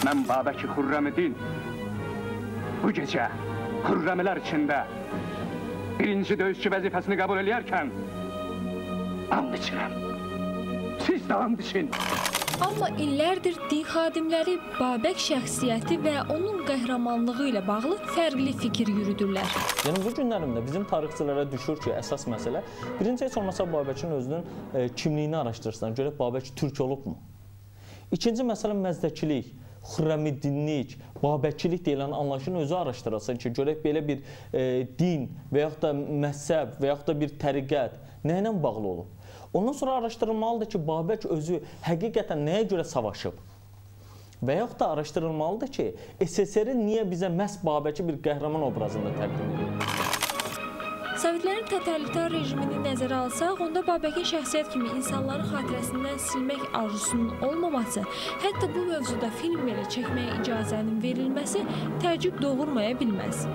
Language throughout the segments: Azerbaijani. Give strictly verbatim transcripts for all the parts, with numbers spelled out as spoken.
Mən Babəki Xürrəmiddin bu gecə Xürrəmilər içində birinci döyüşçü vəzifəsini qəbul edərkən and içirəm. Siz də and için. Amma illərdir din xadimləri Babək şəxsiyyəti və onun qəhrəmanlığı ilə bağlı fərqli fikir yürüdürlər. Yəni bu günlərimdə bizim tarixçilərə düşür ki, əsas məsələ birinci heç olmasa Babəkin özünün e, kimliyini araşdırırsan, görək Babək türk olubmu? İkinci məsələ məzdəkilik, Xürrəmiddinlik, Babəkilik deyilən anlayışın özü araşdırılsın ki, görək belə bir e, din və yaxud da məzhəb və yaxud da bir təriqət nə ilə bağlı olub? Ondan sonra araşdırılmalıdır ki, Babək özü həqiqətən nəyə görə savaşıb? Və yaxud da araşdırılmalıdır ki, S S R-i niyə bizə məhz Babəki bir qəhrəman obrazında təqdim edir? Sovetlərin totalitar rejimini nəzərə alsaq, onda Babəkin şəxsiyyət kimi insanların xatirəsindən silmək arzusunun olmaması, hətta bu mövzuda film belə çəkməyə icazənin verilməsi təəccüb doğurmaya bilməz.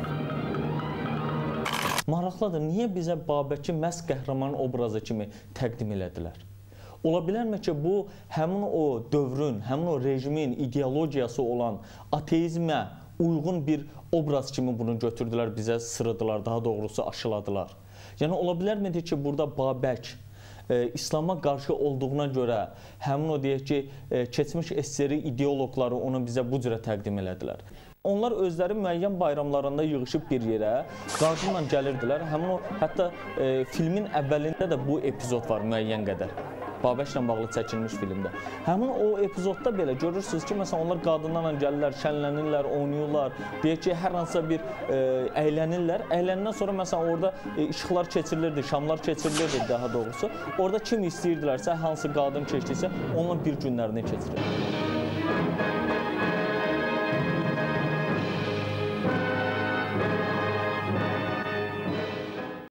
Maraqlıdır, niyə bizə Babəki məhz qəhrəman obrazı kimi təqdim elədilər? Ola bilərmi ki, bu həmin o dövrün, həmin o rejimin ideologiyası olan ateizmə uyğun bir obraz kimi bunu götürdülər, bizə sırıdılar, daha doğrusu aşıladılar. Yəni, ola bilərmi ki, burada Babək e, İslama qarşı olduğuna görə həmin o deyək ki, e, keçmiş S S R ideoloqları onu bizə bu cürə təqdim elədilər. Onlar özləri müəyyən bayramlarında yığışıb bir yerə, qadınla gəlirdilər. Həmin o, hətta e, filmin əvvəlində də bu epizod var müəyyən qədər. Babəklə bağlı çəkilmiş filmdə. Həmin o epizodda belə görürsünüz ki, məsələn, onlar qadınlarla gəlirlər, şənlənirlər, oynayırlar, deyək ki, hər hansısa bir e, əylənirlər. Əyləndən sonra, məsələn, orada e, işıqlar keçirilirdi, şamlar keçirilirdi daha doğrusu. Orada kim istəyirdilərsə, hansı qadın keçdiysə, onunla bir günlərini keçirir.